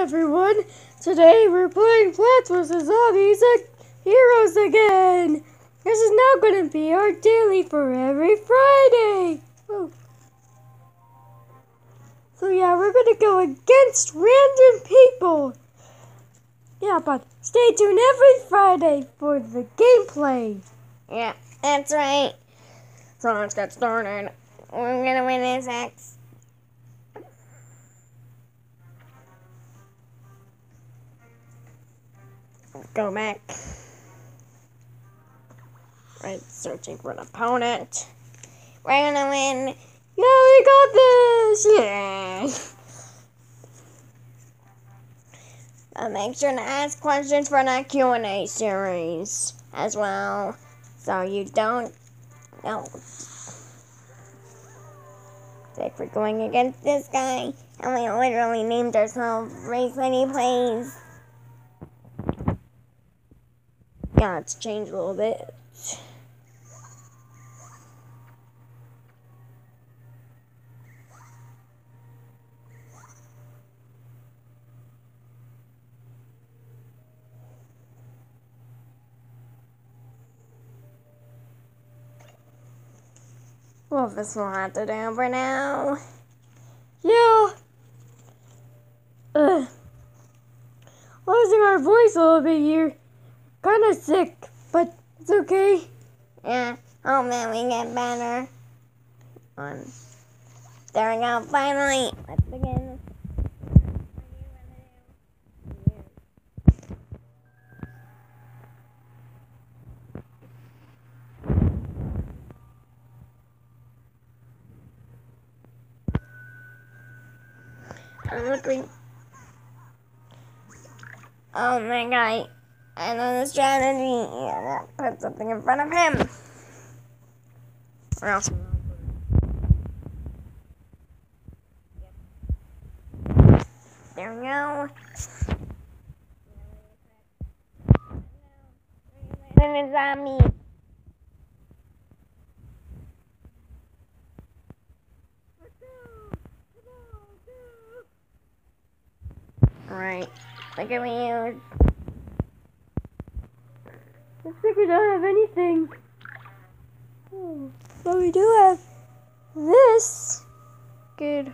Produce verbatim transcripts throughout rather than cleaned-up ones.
everyone! Today we're playing Plants vs. Zombies and Heroes again! This is now going to be our daily for every Friday! Oh. So yeah, we're going to go against random people! Yeah, but stay tuned every Friday for the gameplay! Yeah, that's right. So let's get started. We're gonna win this X. Go back. Right, searching for an opponent. We're gonna win. Yeah, we got this! Yeah. Uh, make sure to ask questions for the Q and A series as well, so you don't know. Like we're going against this guy, and we literally named ourselves Race Lady Plays. Yeah, it's changed a little bit. Well, this will have to do for now. Yeah. Ugh. Losing our voice a little bit here. Kinda sick, but it's okay. Yeah, hope that we get better. On. There we go, finally. Let's begin. I'm looking. Oh my god. I know the strategy. Yeah, put something in front of him. Or else. There we go. And it's on me. Alright. Look at me use. Looks like we don't have anything. Oh, but we do have this. Good.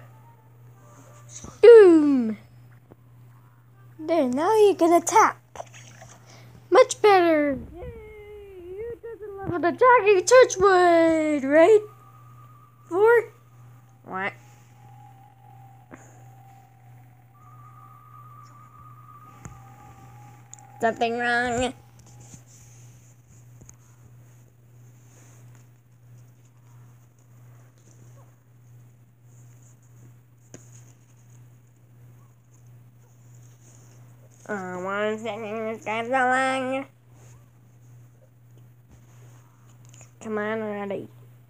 Boom! There, now you can attack. Much better. Yay! Who doesn't love an attacking Torchwood, right? Four? What? Something wrong. Oh, one second, this guy's so long. Come on already.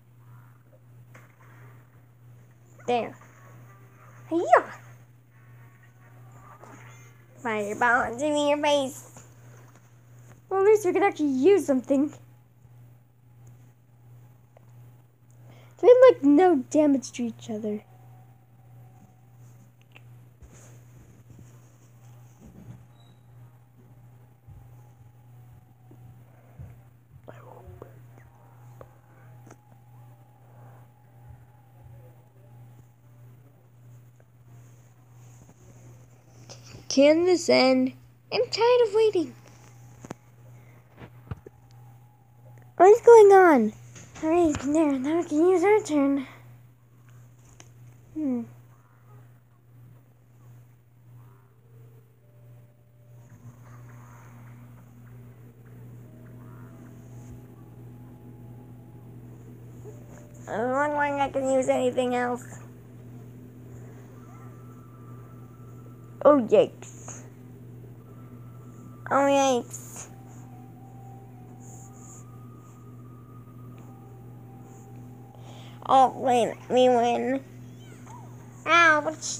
There. Yeah. Fireball into your face. Well, at least we can actually use something. Doing like no damage to each other. Can this end? I'm tired of waiting. What's going on? Alright, there, now we can use our turn. Hmm. I don't look like I can use anything else. Oh, yikes. Oh, yikes. Oh, wait, we win. Ouch.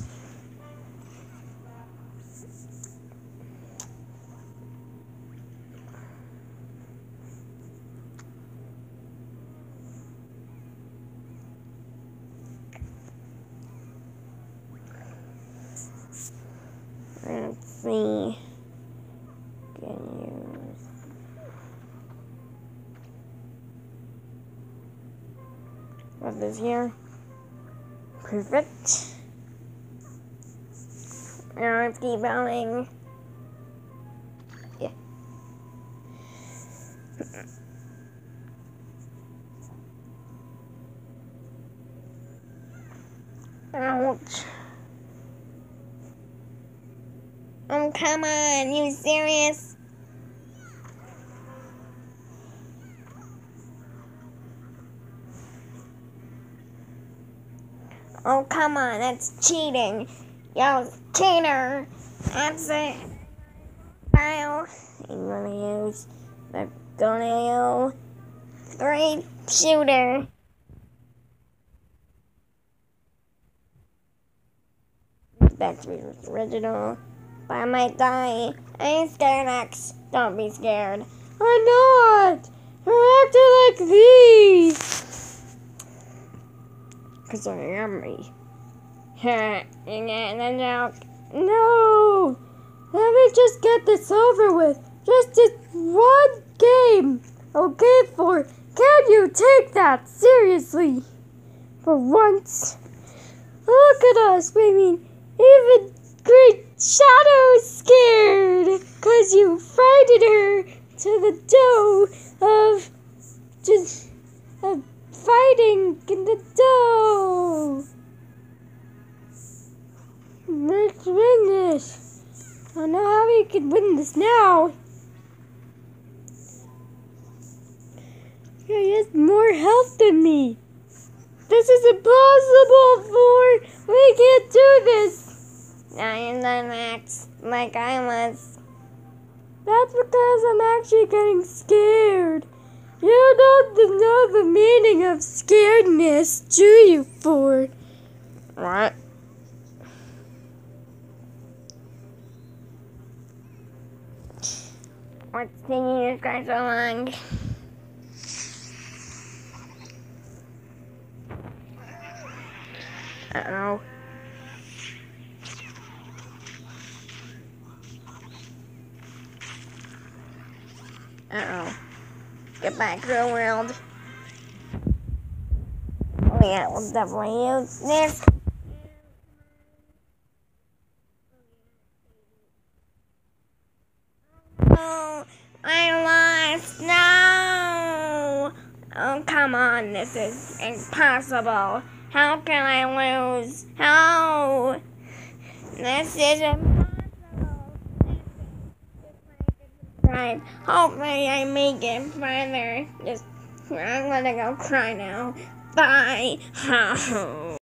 Let's see. Can use. What's this here? Perfect. Now let's keep going. Yeah. Ouch. Oh, come on, you serious? Oh, come on, that's cheating. Yo, cheater. That's it. File. I'm gonna use the Goneo three shooter. Back to the original. But I might die. I ain't scared, X. Don't be scared. I'm not! You're acting like these! Cause I am me. Ha, you getting the joke? No! Let me just get this over with. Just this one game. Okay, for can you take that seriously? For once. Look at us, I mean, even Great Shadow's scared. Cause you frightened her to the dough of just of fighting in the dough. Let's win this. I don't know how we can win this now. He has more health than me. This is impossible, for we can't do this. Now you're the next, like I was. That's because I'm actually getting scared. You don't know the meaning of scaredness, do you, Ford? What? What's taking you guys so long? Uh-oh. Uh-oh. Get back to the world. Oh yeah, we'll definitely use this. Oh, I lost. No! Oh, come on. This is impossible. How can I lose? How? This is impossible. Right. Hopefully I make it further. Just, I'm gonna go cry now. Bye.